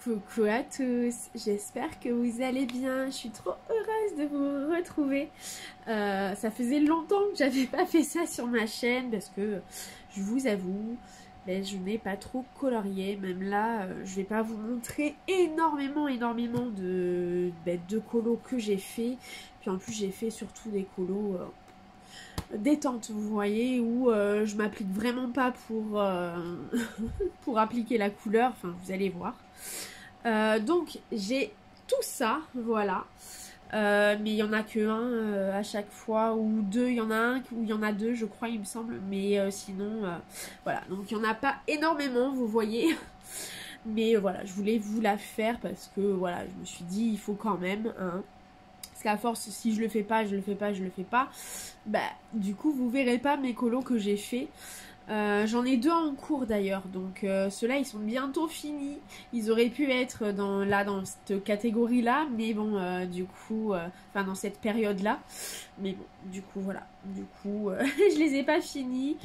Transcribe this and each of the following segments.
Coucou à tous, j'espère que vous allez bien, je suis trop heureuse de vous retrouver. Ça faisait longtemps que j'avais pas fait ça sur ma chaîne parce que je vous avoue, je n'ai pas trop colorié, même là je vais pas vous montrer énormément de colos que j'ai fait. Puis en plus j'ai fait surtout des colos détente, vous voyez, où je m'applique vraiment pas pour, pour appliquer la couleur, enfin vous allez voir. Donc j'ai tout ça, voilà. Mais il y en a que un à chaque fois, ou deux, il y en a un, ou il y en a deux, je crois, il me semble. Mais sinon, voilà. Donc il n'y en a pas énormément, vous voyez. Mais voilà, je voulais vous la faire parce que voilà, je me suis dit, il faut quand même, hein. Parce qu'à force, si je le fais pas, je le fais pas, je le fais pas, bah du coup, vous verrez pas mes colos que j'ai fait. J'en ai deux en cours d'ailleurs, donc ceux-là ils sont bientôt finis. Ils auraient pu être dans cette catégorie là, mais bon du coup, enfin dans cette période là, mais bon du coup voilà, du coup je les ai pas finis.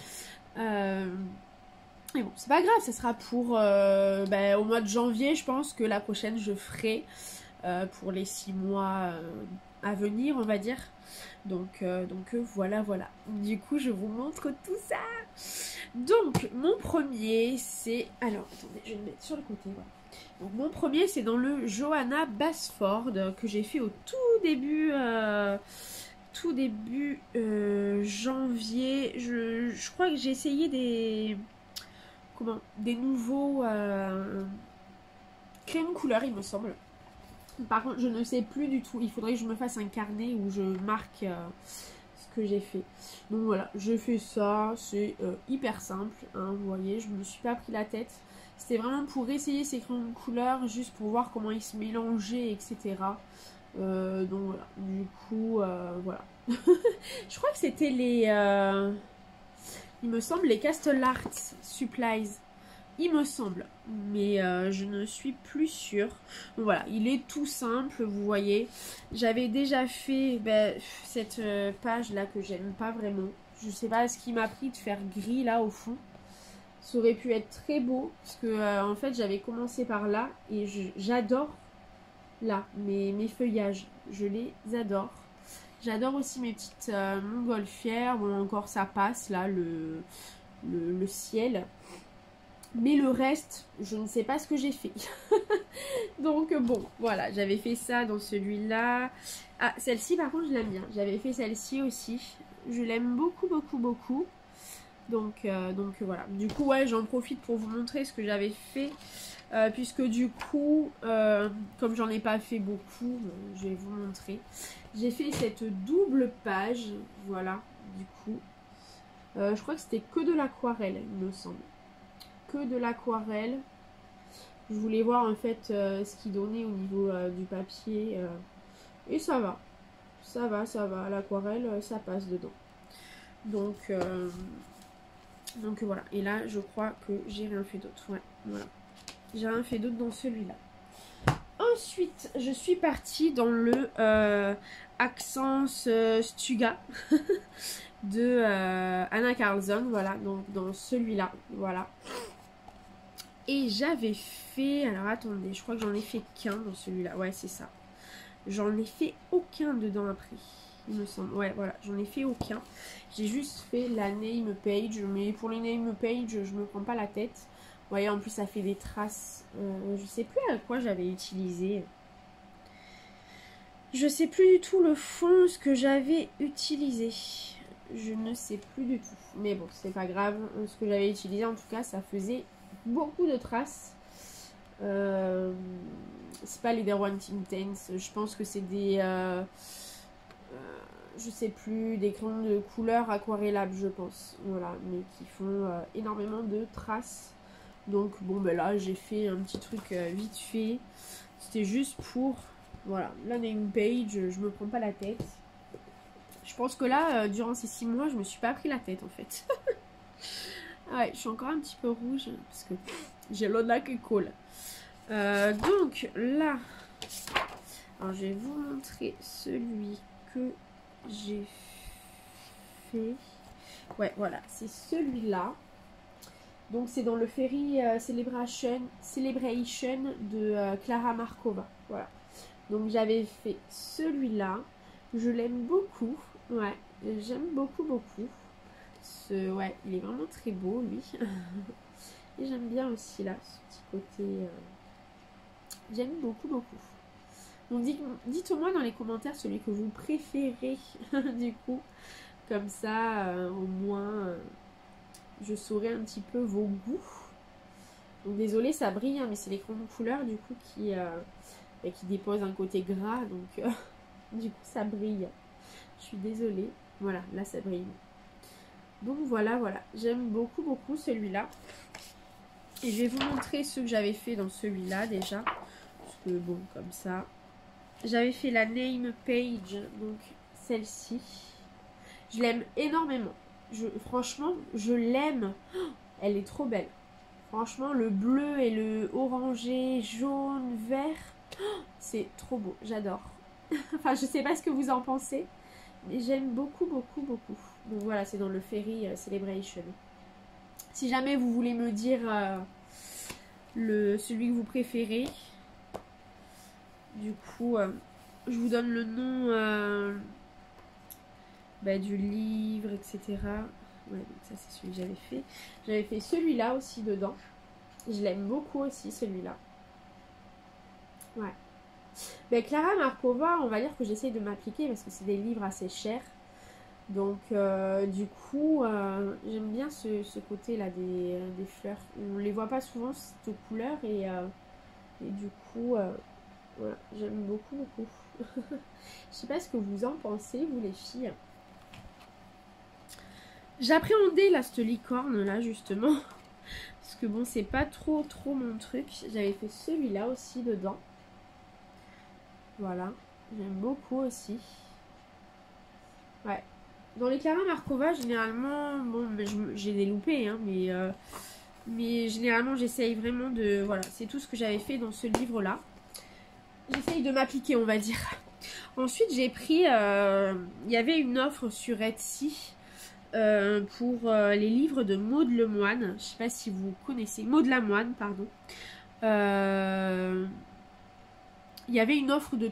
Mais bon c'est pas grave, ça sera pour au mois de janvier, je pense que la prochaine je ferai pour les 6 mois à venir, on va dire. Donc voilà. Du coup, je vous montre tout ça. Donc, mon premier, c'est... Alors, attendez, je vais le mettre sur le côté. Voilà. Donc, mon premier, c'est dans le Johanna Basford que j'ai fait au tout début janvier. Je crois que j'ai essayé des nouveaux crayons couleur, il me semble. Par contre, je ne sais plus du tout. Il faudrait que je me fasse un carnet où je marque ce que j'ai fait. Donc voilà, je fais ça. C'est hyper simple. Hein, vous voyez, je me suis pas pris la tête. C'était vraiment pour essayer ces crayons de couleur, juste pour voir comment ils se mélangeaient, etc. Donc voilà. Du coup, voilà. Je crois que c'était les... il me semble les Castle Art Supplies. Il me semble, mais je ne suis plus sûre. Donc voilà, il est tout simple, vous voyez. J'avais déjà fait cette page là que j'aime pas vraiment. Je sais pas ce qui m'a pris de faire gris là au fond. Ça aurait pu être très beau, parce que en fait j'avais commencé par là et j'adore là mes feuillages. Je les adore. J'adore aussi mes petites montgolfières. Bon, encore ça passe là, le ciel. Mais le reste, je ne sais pas ce que j'ai fait. Donc bon, voilà, j'avais fait ça dans celui-là. Ah, celle-ci par contre, je l'aime bien. J'avais fait celle-ci aussi. Je l'aime beaucoup. Donc voilà. Du coup, ouais, j'en profite pour vous montrer ce que j'avais fait. Puisque du coup, comme j'en ai pas fait beaucoup, je vais vous montrer. J'ai fait cette double page, voilà, du coup. Je crois que c'était que de l'aquarelle, il me semble. Que de l'aquarelle. Je voulais voir en fait ce qu'il donnait au niveau du papier. Et ça va. Ça va. L'aquarelle, ça passe dedans. Donc voilà. Et là, je crois que j'ai rien fait d'autre. Ouais, voilà. J'ai rien fait d'autre dans celui-là. Ensuite, je suis partie dans le Accents Stuga de Anna Carlson. Voilà, donc dans celui-là. Voilà. Et j'avais fait... Alors attendez, je crois que j'en ai fait qu'un dans celui-là. Ouais, c'est ça. J'en ai fait aucun dedans après. Il me semble. Ouais, voilà. J'en ai fait aucun. J'ai juste fait la name page. Mais pour les name page, je me prends pas la tête. Vous voyez, en plus, ça fait des traces. Je sais plus à quoi j'avais utilisé. Je sais plus du tout le fond, ce que j'avais utilisé. Je ne sais plus du tout. Mais bon, c'est pas grave. Ce que j'avais utilisé, en tout cas, ça faisait... beaucoup de traces. C'est pas les Derwent Intense. Je pense que c'est des je sais plus, des crayons de couleur aquarellables, je pense. Voilà, mais qui font énormément de traces. Donc bon là j'ai fait un petit truc vite fait. C'était juste pour voilà, la name page, je me prends pas la tête. Je pense que là durant ces 6 mois je me suis pas pris la tête en fait. Ouais, je suis encore un petit peu rouge parce que j'ai l'eau de la qui colle. Donc là, alors je vais vous montrer celui que j'ai fait. Ouais, voilà, c'est celui-là. Donc c'est dans le Fairy Celebration de Clara Markova. Voilà. Donc j'avais fait celui-là. Je l'aime beaucoup. Ouais, j'aime beaucoup, beaucoup. Ouais, il est vraiment très beau, lui. Et j'aime bien aussi, là, ce petit côté... J'aime beaucoup, beaucoup. Donc dites-moi dans les commentaires celui que vous préférez, du coup. Comme ça, au moins, je saurai un petit peu vos goûts. Donc désolé, ça brille, hein, mais c'est l'écran de couleur, du coup, qui dépose un côté gras. Donc, du coup, ça brille. Je suis désolée. Voilà, là, ça brille. Donc voilà, voilà. J'aime beaucoup, beaucoup celui-là. Et je vais vous montrer ce que j'avais fait dans celui-là, déjà. Parce que, bon, comme ça... J'avais fait la name page, donc celle-ci. Je l'aime énormément. Franchement, je l'aime. Elle est trop belle. Franchement, le bleu et le orangé, jaune, vert, c'est trop beau. J'adore. Enfin, je sais pas ce que vous en pensez, mais j'aime beaucoup, beaucoup, beaucoup. Donc voilà, c'est dans le Fairy Celebration. Si jamais vous voulez me dire celui que vous préférez, du coup, je vous donne le nom du livre, etc. Ouais, donc ça c'est celui que j'avais fait. J'avais fait celui-là aussi dedans. Je l'aime beaucoup aussi, celui-là. Ouais. Ben, Clara Markova, on va dire que j'essaye de m'appliquer parce que c'est des livres assez chers. Donc, du coup, j'aime bien ce côté-là des fleurs. On les voit pas souvent, cette couleur. Et du coup, voilà, j'aime beaucoup, beaucoup. Je sais pas ce que vous en pensez, vous les filles. J'appréhendais là, cette licorne là, justement. Parce que bon, c'est pas trop mon truc. J'avais fait celui-là aussi dedans. Voilà. J'aime beaucoup aussi. Ouais. Dans les Clara Markova, généralement, bon, j'ai des loupés, hein, mais généralement, j'essaye vraiment de... Voilà, c'est tout ce que j'avais fait dans ce livre-là. J'essaye de m'appliquer, on va dire. Ensuite, j'ai pris... il y avait une offre sur Etsy pour les livres de Maud Lemoine. Je sais pas si vous connaissez. Maud Lamoine, pardon. Il y avait une offre de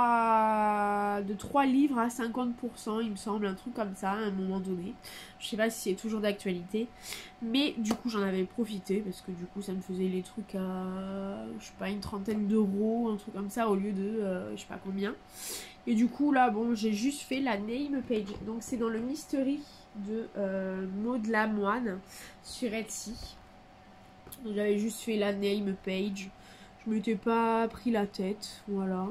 3 livres à 50%, il me semble, un truc comme ça, à un moment donné. Je sais pas si c'est toujours d'actualité. Mais du coup, j'en avais profité, parce que du coup, ça me faisait les trucs à, je sais pas, une trentaine d'euros, un truc comme ça, au lieu de, je sais pas combien. Et du coup, là, bon, j'ai juste fait la name page. Donc, c'est dans le mystery de Maud Lamoine sur Etsy. J'avais juste fait la name page. Je m'étais pas pris la tête, voilà.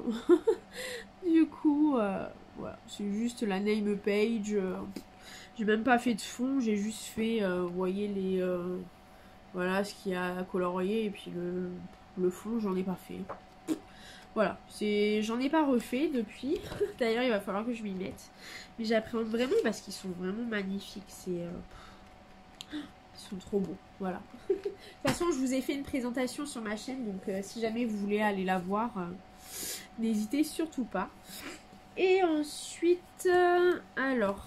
Du coup, voilà, c'est juste la name page. J'ai même pas fait de fond, j'ai juste fait, vous voyez, voilà, ce qu'il y a à colorier. Et puis le fond, j'en ai pas fait. Voilà, j'en ai pas refait depuis. D'ailleurs, il va falloir que je m'y mette. Mais j'appréhende vraiment parce qu'ils sont vraiment magnifiques. Ils sont trop beaux, voilà. De toute façon, je vous ai fait une présentation sur ma chaîne, donc si jamais vous voulez aller la voir, n'hésitez surtout pas. Et ensuite, alors,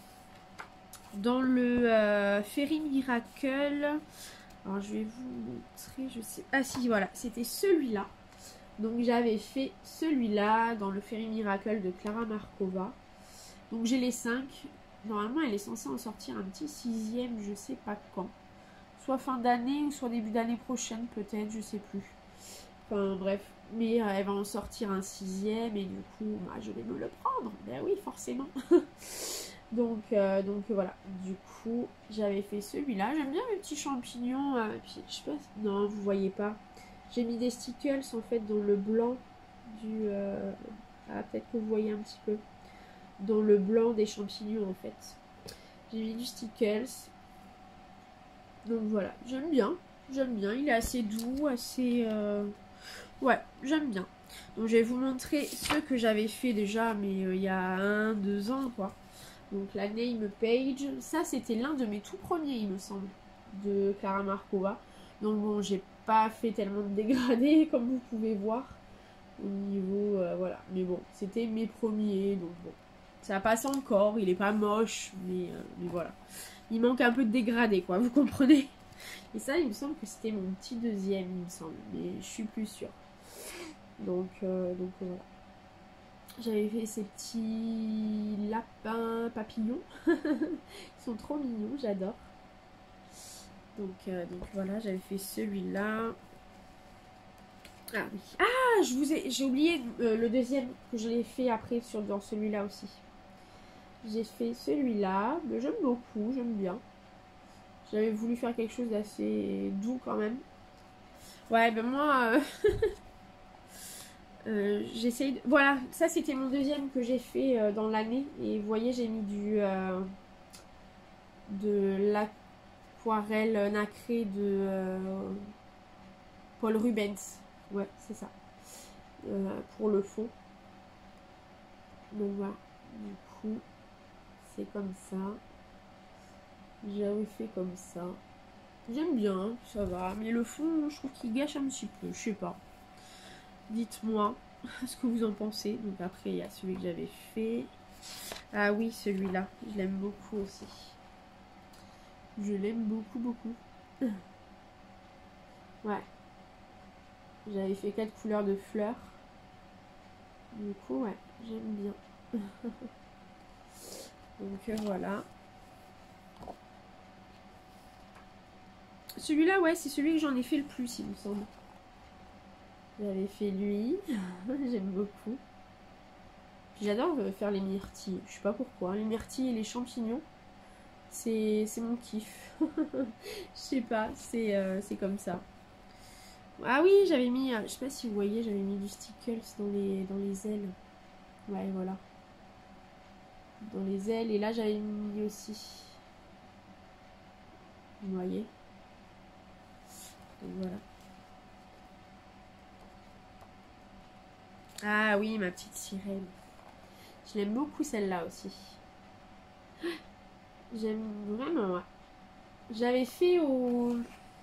dans le Fairy Miracle, alors je vais vous montrer, je sais... Ah si, voilà, c'était celui-là. Donc j'avais fait celui-là dans le Fairy Miracle de Clara Markova. Donc j'ai les 5. Normalement, elle est censée en sortir un petit 6e, je sais pas quand. Soit fin d'année ou soit début d'année prochaine, peut-être, je sais plus. Enfin, bref. Mais elle va en sortir un 6e et du coup, bah, je vais me le prendre. Ben oui, forcément. donc voilà. Du coup, j'avais fait celui-là. J'aime bien mes petits champignons. Puis, je sais pas. Non, vous voyez pas. J'ai mis des stickers en fait dans le blanc du... peut-être que vous voyez un petit peu. Dans le blanc des champignons en fait. J'ai mis du stickers. Donc voilà, j'aime bien. J'aime bien, il est assez doux, assez... Ouais, j'aime bien. Donc je vais vous montrer ce que j'avais fait déjà, mais il y a 1-2 ans quoi. Donc la name page, ça c'était l'un de mes tout premiers il me semble, de Clara Markova. Donc bon, j'ai pas fait tellement de dégradés comme vous pouvez voir. Au niveau, voilà. Mais bon, c'était mes premiers, donc bon. Ça passe encore, il est pas moche, mais voilà. Il manque un peu de dégradé, quoi, vous comprenez? Et ça, il me semble que c'était mon petit deuxième, il me semble. Mais je suis plus sûre. Donc voilà. J'avais fait ces petits lapins papillons. Ils sont trop mignons, j'adore. Donc voilà, j'avais fait celui-là. Ah oui. Ah, j'ai oublié le deuxième que je l'ai fait après dans celui-là aussi. J'ai fait celui-là, mais j'aime beaucoup, j'aime bien. J'avais voulu faire quelque chose d'assez doux quand même. Ouais, ben moi, j'essaye de... Voilà, ça c'était mon deuxième que j'ai fait dans l'année. Et vous voyez, j'ai mis de l'aquarelle nacrée de Paul Rubens. Ouais, c'est ça. Pour le fond. Donc voilà. Du coup, c'est comme ça. J'avais fait comme ça. J'aime bien, ça va. Mais le fond, je trouve qu'il gâche un petit peu. Je sais pas. Dites-moi ce que vous en pensez. Donc après, il y a celui que j'avais fait. Ah oui, celui-là. Je l'aime beaucoup aussi. Je l'aime beaucoup, beaucoup. Ouais. J'avais fait 4 couleurs de fleurs. Du coup, ouais, j'aime bien. Donc voilà. Celui-là, ouais, c'est celui que j'en ai fait le plus, il me semble. J'avais fait lui. J'aime beaucoup. J'adore faire les myrtilles. Je sais pas pourquoi. Les myrtilles et les champignons, c'est mon kiff. Je sais pas, c'est comme ça. Ah oui, j'avais mis, je sais pas si vous voyez, j'avais mis du stickles dans les ailes. Ouais, voilà. Dans les ailes. Et là, j'avais mis aussi. Vous voyez. Donc voilà. Ah oui, ma petite sirène. Je l'aime beaucoup celle-là aussi. J'aime vraiment, ouais. J'avais fait au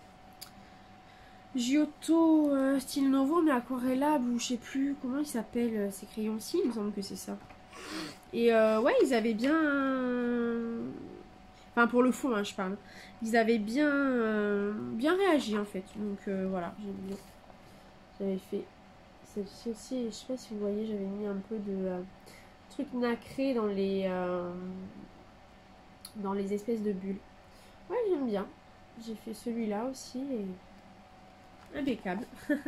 Giotto style Novo, mais aquarellable, ou je sais plus comment il s'appelle ces crayons-ci, il me semble que c'est ça. Et ouais, ils avaient bien... Enfin, pour le fond, hein, je parle. Ils avaient bien réagi, en fait. Donc voilà, j'aime bien. J'avais fait celle-ci aussi, et je sais pas si vous voyez, j'avais mis un peu de truc nacré dans les espèces de bulles. Ouais, j'aime bien. J'ai fait celui-là aussi, et impeccable.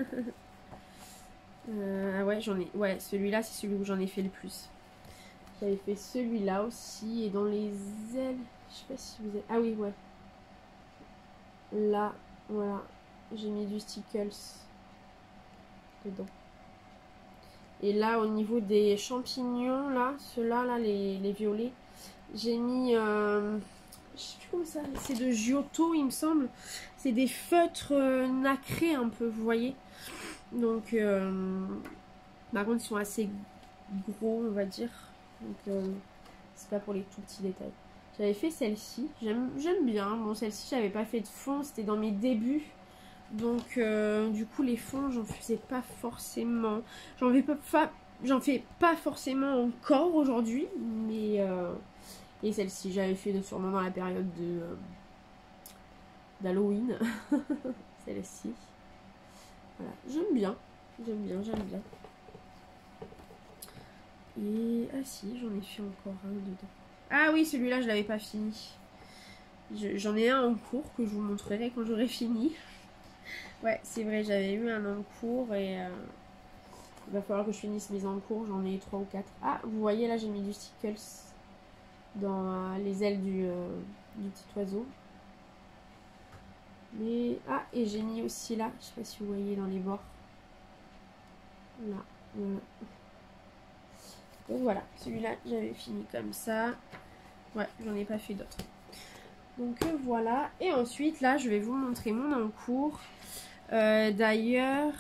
Ah ouais, ouais, celui-là, c'est celui où j'en ai fait le plus. J'avais fait celui-là aussi, et dans les ailes, je sais pas si vous avez... Ah oui, ouais. Là, voilà, j'ai mis du stickles dedans. Et là, au niveau des champignons, là, ceux-là, là, les violets, j'ai mis... je sais plus comment ça... C'est de Giotto, il me semble. C'est des feutres nacrés un peu, vous voyez. Donc, par contre, ils sont assez gros, on va dire. Donc, c'est pas pour les tout petits détails. J'avais fait celle-ci. J'aime bien. Bon, celle-ci, j'avais pas fait de fond. C'était dans mes débuts. Donc, du coup, les fonds, j'en faisais pas forcément. J'en fais pas forcément encore aujourd'hui. Mais, et celle-ci, j'avais fait sûrement dans la période d'Halloween. Celle-ci. Voilà. J'aime bien. J'aime bien. Et... Ah si, j'en ai fait encore un dedans. Ah oui, celui-là, je l'avais pas fini. J'en ai un en cours que je vous montrerai quand j'aurai fini. Ouais, c'est vrai, j'avais eu un en cours et il va falloir que je finisse mes en cours. J'en ai 3 ou 4. Ah, vous voyez, là, j'ai mis du stickles dans les ailes du petit oiseau. Mais... Ah, et j'ai mis aussi là, je sais pas si vous voyez dans les bords. Là, voilà. Donc voilà, celui-là, j'avais fini comme ça. Ouais, j'en ai pas fait d'autres. Donc voilà. Et ensuite, là, je vais vous montrer mon encours. D'ailleurs...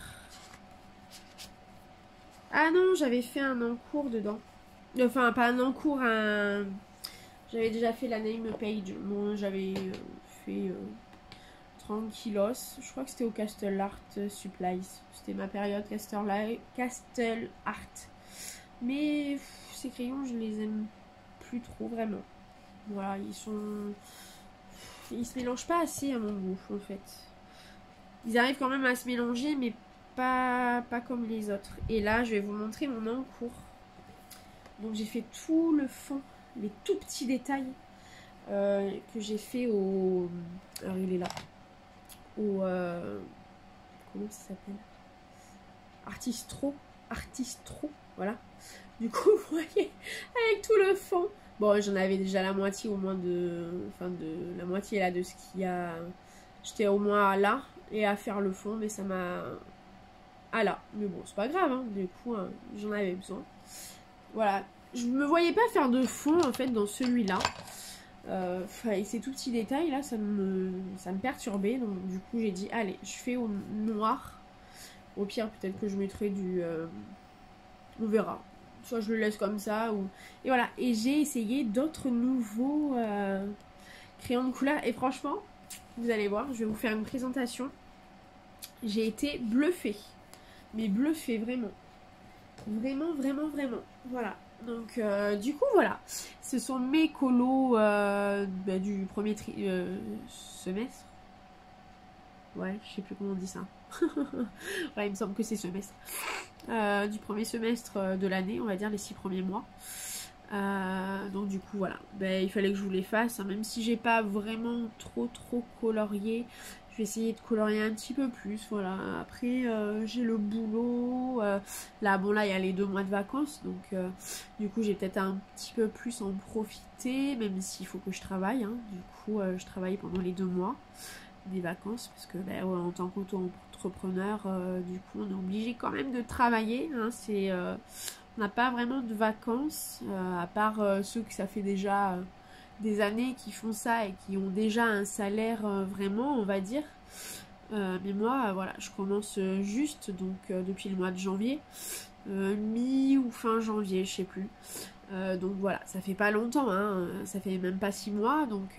Ah non, j'avais fait un encours dedans. Enfin, pas un encours, un... J'avais déjà fait la name page. Bon, j'avais fait 30 kilos. Je crois que c'était au Castle Art Supplies. C'était ma période Castle Art. Mais ces crayons, je les aime plus trop vraiment. Voilà, ils sont... ils se mélangent pas assez à mon goût en fait. Ils arrivent quand même à se mélanger mais pas comme les autres. Et là je vais vous montrer mon encours. Donc j'ai fait tout le fond, les tout petits détails que j'ai fait au... Alors il est là. Au... comment ça s'appelle? Artistro, voilà. Du coup, vous voyez, avec tout le fond. Bon, j'en avais déjà la moitié au moins de... Enfin, de la moitié là de ce qu'il y a... J'étais au moins là et à faire le fond, mais ça m'a... Ah là, mais bon, c'est pas grave, hein. Du coup, hein, j'en avais besoin. Voilà, je me voyais pas faire de fond en fait dans celui-là. Et ces tout petits détails là, ça me perturbait. Donc du coup, j'ai dit, allez, je fais au noir. Au pire, peut-être que je mettrai du... on verra. Soit je le laisse comme ça. Ou... Et voilà. Et j'ai essayé d'autres nouveaux crayons de couleur. Et franchement, vous allez voir, je vais vous faire une présentation. J'ai été bluffée. Mais bluffée, vraiment. Vraiment, vraiment, vraiment. Voilà. Donc, du coup, voilà. Ce sont mes colos du premier semestre. Ouais, je sais plus comment on dit ça. Ouais, il me semble que c'est semestre. Du premier semestre de l'année, on va dire les 6 premiers mois. Donc du coup voilà, il fallait que je vous les fasse, hein, même si j'ai pas vraiment trop colorié, je vais essayer de colorier un petit peu plus, voilà. Après j'ai le boulot, là bon là il y a les 2 mois de vacances, donc du coup j'ai peut-être un petit peu plus en profiter, même s'il faut que je travaille, hein. Du coup je travaille pendant les 2 mois des vacances, parce que en tant qu'auto-entrepreneur, du coup on est obligé quand même de travailler, hein. C'est... on n'a pas vraiment de vacances, à part ceux que ça fait déjà des années qui font ça et qui ont déjà un salaire vraiment, on va dire. Mais moi, voilà, je commence juste, donc depuis le mois de janvier, mi ou fin janvier, je sais plus. Donc voilà, ça fait pas longtemps, hein, ça fait même pas 6 mois, donc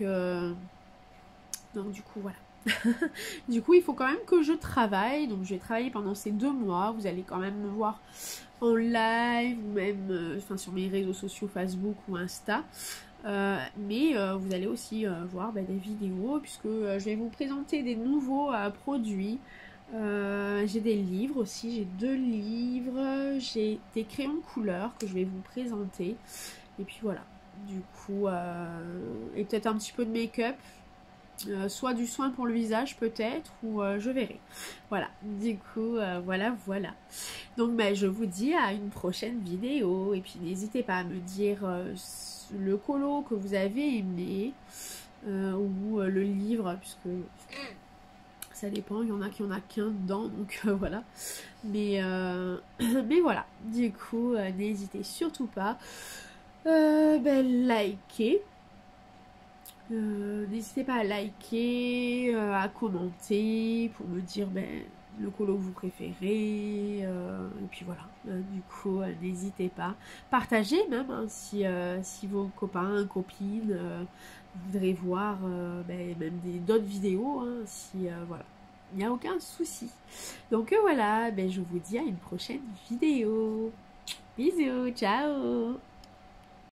du coup voilà. Du coup il faut quand même que je travaille, donc je vais travailler pendant ces 2 mois, vous allez quand même me voir en live ou même sur mes réseaux sociaux Facebook ou Insta, mais vous allez aussi voir des vidéos puisque je vais vous présenter des nouveaux produits. J'ai des livres aussi, j'ai 2 livres, j'ai des crayons de couleur que je vais vous présenter, et puis voilà, du coup et peut-être un petit peu de make-up. Soit du soin pour le visage peut-être, ou je verrai. Voilà, du coup, voilà. Donc je vous dis à une prochaine vidéo, et puis n'hésitez pas à me dire le colo que vous avez aimé, ou le livre, puisque ça dépend, il y en a qui en a qu'un dedans, donc voilà. Mais voilà, du coup, n'hésitez surtout pas. Likez. N'hésitez pas à liker, à commenter pour me dire le colo que vous préférez, et puis voilà, du coup n'hésitez pas, partagez même, hein, si vos copains, copines voudraient voir même d'autres vidéos, hein, si voilà, il n'y a aucun souci. Donc voilà, je vous dis à une prochaine vidéo. Bisous, ciao.